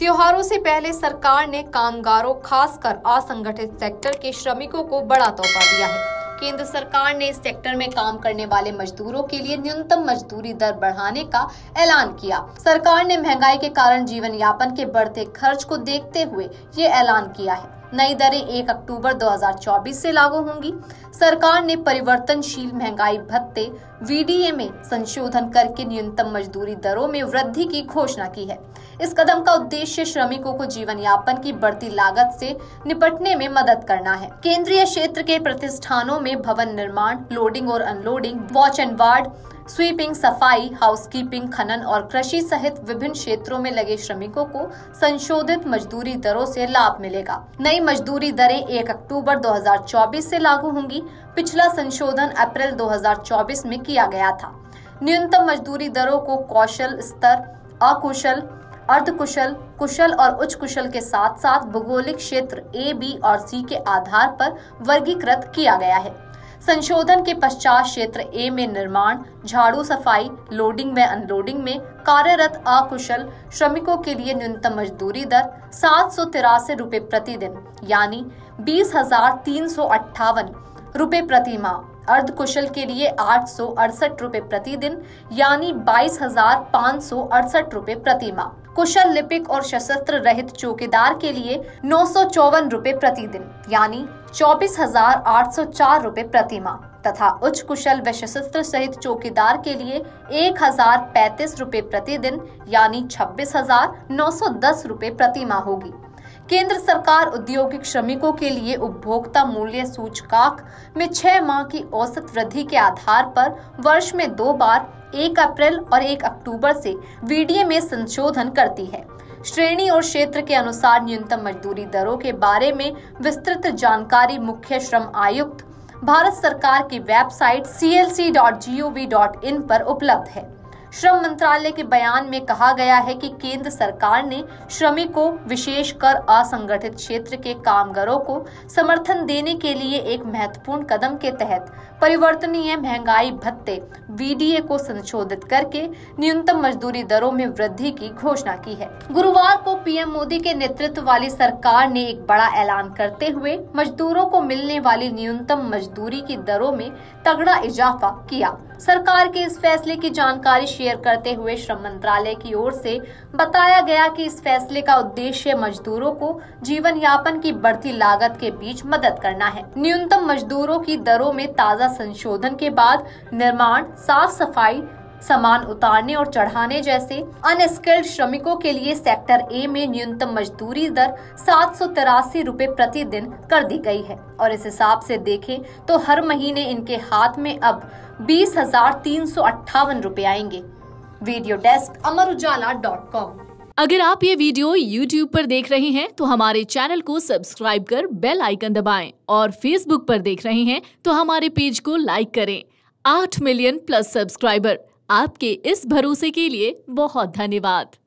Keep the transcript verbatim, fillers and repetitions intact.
त्योहारों से पहले सरकार ने कामगारों खासकर असंगठित सेक्टर के श्रमिकों को बड़ा तोहफा दिया है। केंद्र सरकार ने इस सेक्टर में काम करने वाले मजदूरों के लिए न्यूनतम मजदूरी दर बढ़ाने का ऐलान किया। सरकार ने महंगाई के कारण जीवन यापन के बढ़ते खर्च को देखते हुए ये ऐलान किया है। नई दरें एक अक्टूबर दो हज़ार चौबीस से लागू होंगी। सरकार ने परिवर्तनशील महंगाई भत्ते वी डी ए में संशोधन करके न्यूनतम मजदूरी दरों में वृद्धि की घोषणा की है। इस कदम का उद्देश्य श्रमिकों को जीवन यापन की बढ़ती लागत से निपटने में मदद करना है। केंद्रीय क्षेत्र के प्रतिष्ठानों में भवन निर्माण, लोडिंग और unloading, watch and ward, sweeping, सफाई, हाउसकीपिंग, खनन और कृषि सहित विभिन्न क्षेत्रों में लगे श्रमिकों को संशोधित मजदूरी दरों से लाभ मिलेगा। नई मजदूरी दरें एक अक्टूबर दो हज़ार चौबीस से लागू होंगी। पिछला संशोधन अप्रैल दो हज़ार चौबीस में किया गया था। न्यूनतम मजदूरी दरों को कौशल स्तर, अकुशल, अर्धकुशल, कुशल और उच्च कुशल के साथ साथ भौगोलिक क्षेत्र ए, बी और सी के आधार पर वर्गीकृत किया गया है। संशोधन के पश्चात क्षेत्र ए में निर्माण, झाड़ू, सफाई, लोडिंग व अनलोडिंग में कार्यरत अकुशल श्रमिकों के लिए न्यूनतम मजदूरी दर सात सौ तिरासी रूपए प्रति दिन यानी बीस हजार तीन सौ अट्ठावन रूपए प्रति माह, अर्धकुशल के लिए आठ सौ अड़सठ रूपए प्रति दिन यानी बाईस हजार पाँच सौ अड़सठ रूपए प्रति माह, कुशल लिपिक और सशस्त्र रहित चौकीदार के लिए नौ सौ चौवन रूपए प्रति दिन यानी चौबीस हजार आठ सौ चार रूपए प्रति माह तथा उच्च कुशल व सशस्त्र सहित चौकीदार के लिए एक हजार पैंतीस रूपए प्रति दिन यानी छब्बीस हजार नौ सौ दस रूपए प्रति माह होगी। केंद्र सरकार औद्योगिक श्रमिकों के लिए उपभोक्ता मूल्य सूचकांक में छह माह की औसत वृद्धि के आधार पर वर्ष में दो बार एक अप्रैल और एक अक्टूबर से वी डी ए में संशोधन करती है। श्रेणी और क्षेत्र के अनुसार न्यूनतम मजदूरी दरों के बारे में विस्तृत जानकारी मुख्य श्रम आयुक्त, भारत सरकार की website C L C dot G O V dot in पर उपलब्ध है। श्रम मंत्रालय के बयान में कहा गया है कि केंद्र सरकार ने श्रमिकों, विशेषकर असंगठित क्षेत्र के कामगारों को समर्थन देने के लिए एक महत्वपूर्ण कदम के तहत परिवर्तनीय महंगाई भत्ते वी डी ए को संशोधित करके न्यूनतम मजदूरी दरों में वृद्धि की घोषणा की है। गुरुवार को पी एम मोदी के नेतृत्व वाली सरकार ने एक बड़ा ऐलान करते हुए मजदूरों को मिलने वाली न्यूनतम मजदूरी की दरों में तगड़ा इजाफा किया। सरकार के इस फैसले की जानकारी शेयर करते हुए श्रम मंत्रालय की ओर से बताया गया कि इस फैसले का उद्देश्य मजदूरों को जीवन यापन की बढ़ती लागत के बीच मदद करना है। न्यूनतम मजदूरों की दरों में ताजा संशोधन के बाद निर्माण, साफ सफाई, सामान उतारने और चढ़ाने जैसे अनस्किल्ड श्रमिकों के लिए सेक्टर ए में न्यूनतम मजदूरी दर सात सौ तिरासी रूपए प्रति दिन कर दी गई है और इस हिसाब से देखें तो हर महीने इनके हाथ में अब बीस हजार तीन सौ अट्ठावन रूपए आएंगे। Video desk Amar Ujala dot com. अगर आप ये वीडियो यूट्यूब पर देख रहे हैं तो हमारे चैनल को सब्सक्राइब कर बेल आइकन दबाएं और फेसबुक पर देख रहे हैं तो हमारे पेज को लाइक करें। आठ मिलियन प्लस सब्सक्राइबर, आपके इस भरोसे के लिए बहुत धन्यवाद।